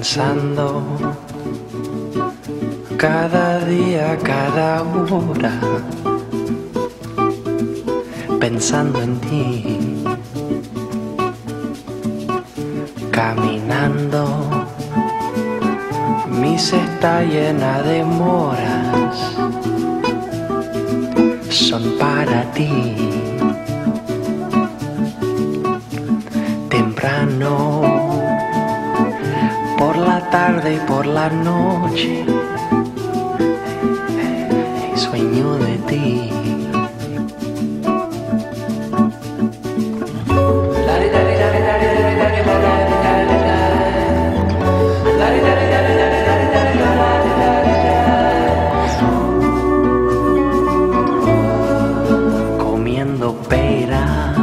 pensando cada día, cada hora, pensando en ti, caminando, mi cesta llena de moras son para ti. Temprano, por la tarde y por la noche, sueño de ti. Comiendo pera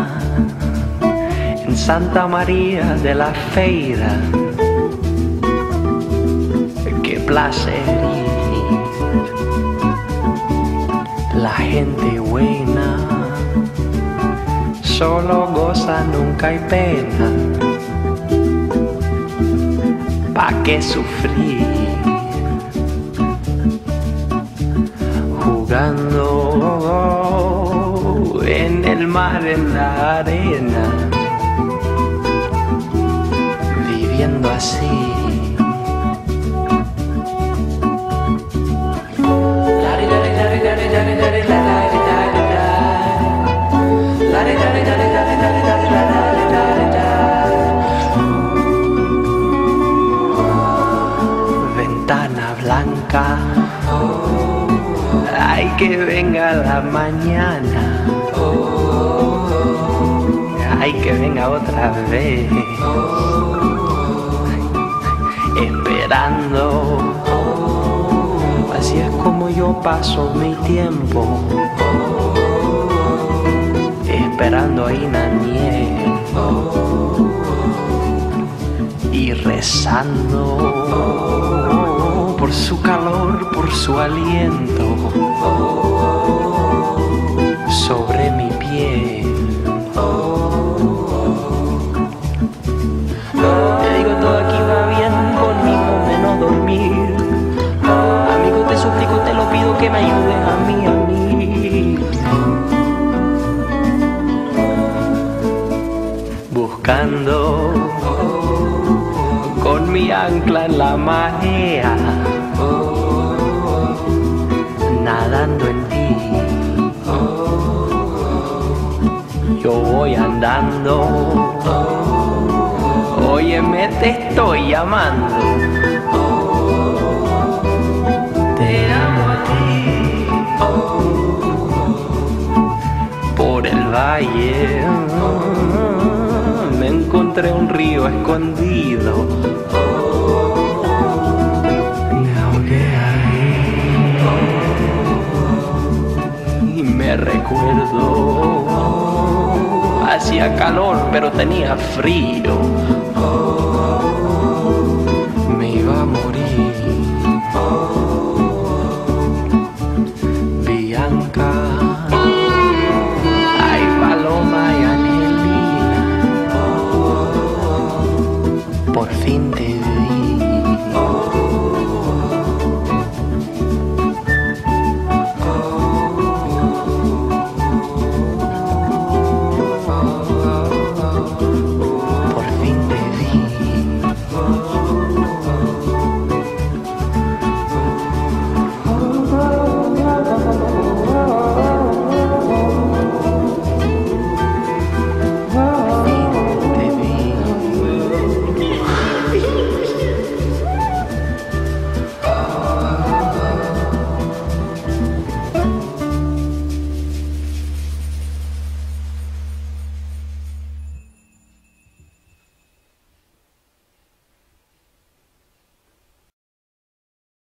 en Santa María de la Feira. Qué placer ir. La gente buena solo goza, nunca hay pena. ¿Pa' qué sufrir? Jugando en el mar, en la arena, viviendo así. Ventana blanca, ay, que venga la mañana, ay, que venga otra vez, esperando. Así es como yo paso mi tiempo, esperando a Inaniel y rezando por su calor, por su aliento sobre mi piel. Te digo, todo aquí va bien, conmigo de no dormir. Amigo, te suplico, te lo pido, que me ayudes a mí. Buscando con mi ancla en la marea, nadando en ti. Yo voy andando, óyeme, te estoy llamando. Te amo a ti. Por el valle me encontré un río escondido. Me ahogué ahí y me recuerdo. Hacía calor pero tenía frío. Me iba a morir. Bianca, ay, Paloma y Angelina, por fin te